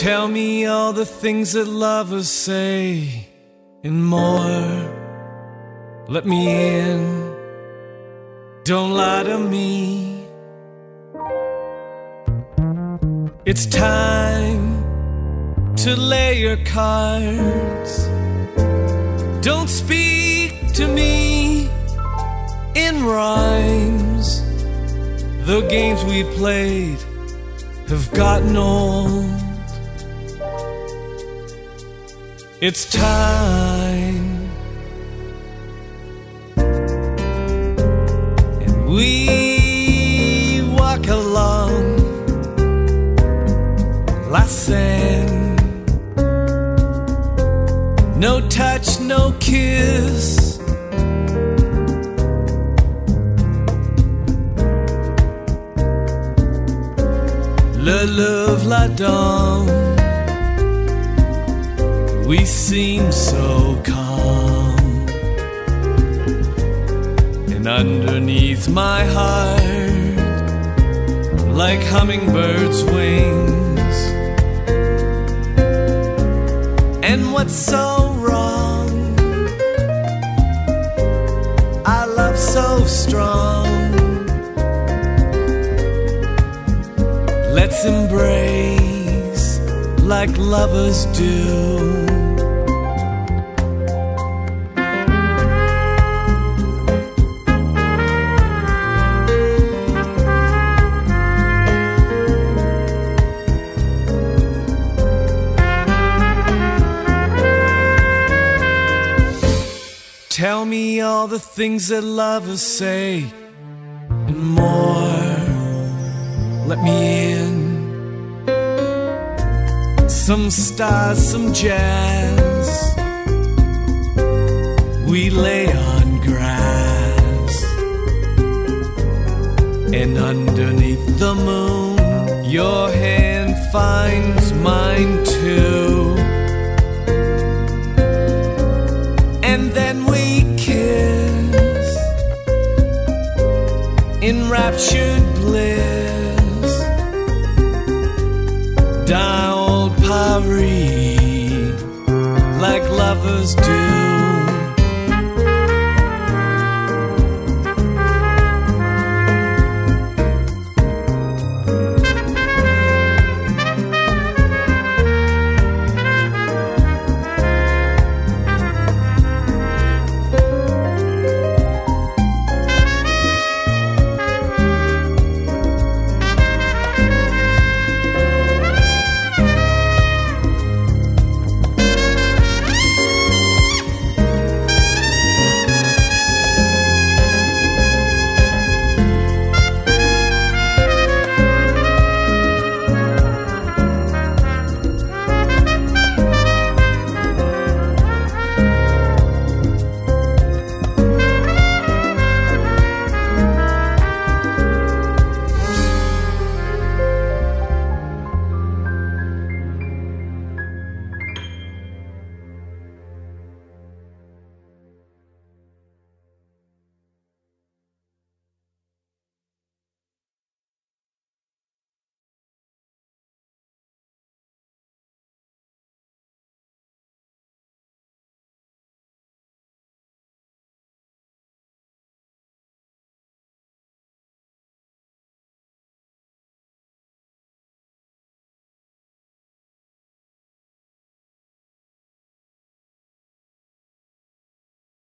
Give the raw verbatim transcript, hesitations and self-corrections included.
Tell me all the things that lovers say and more. Let me in, don't lie to me. It's time to lay your cards. Don't speak to me in rhymes. The games we played have gotten old. It's time, and we walk along La Seine. No touch, no kiss. Le love, la dame. We seem so calm, and underneath my heart, like hummingbirds' wings. And what's so wrong? Our love so strong. Let's embrace like lovers do. Tell me all the things that lovers say and more. Let me in. Some stars, some jazz. We lay on grass, and underneath the moon, your hand finds mine too. And then we kiss in raptured bliss down old Paris like lovers do.